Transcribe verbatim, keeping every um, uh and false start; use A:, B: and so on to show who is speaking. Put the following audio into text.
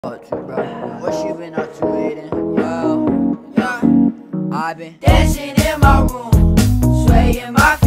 A: What you, bro? What you been up to, Aiden? Yo, yeah, I've been dancing in my room, swaying my